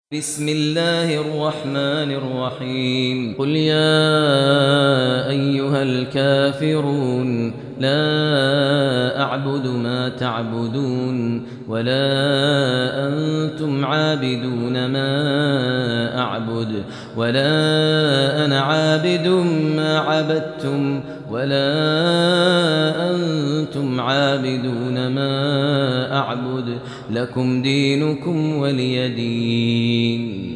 بسم الله الرحمن الرحيم قل يا أيها الكافرون لا أعبد ما تعبدون ولا أنتم عابدون ما أعبد ولا أنا عابد ما عبدتم ولا أنتم عابدون ما أعبد لكم دينكم ولي دين.